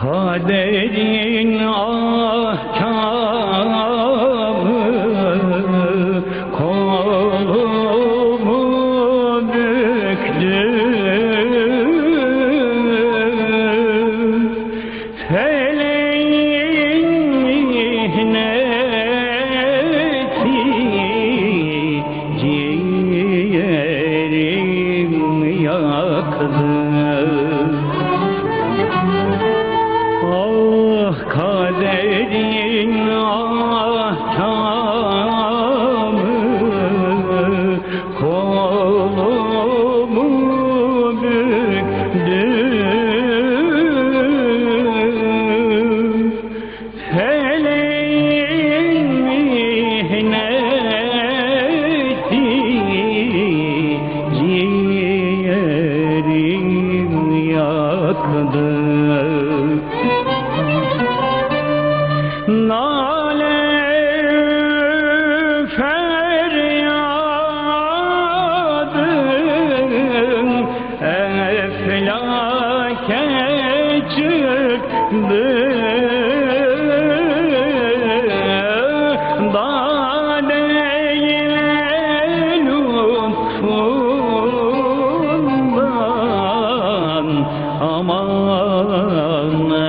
Kaderin ahkamı kolumu büktü. Feleğin mihneti ciğerim yaktı. Ah kaderin ahkamı kolumu büktü. Feleğin mihneti ciğerim yaktı. Nale feryadım eflake çıktı. Dade-i lütfundan aman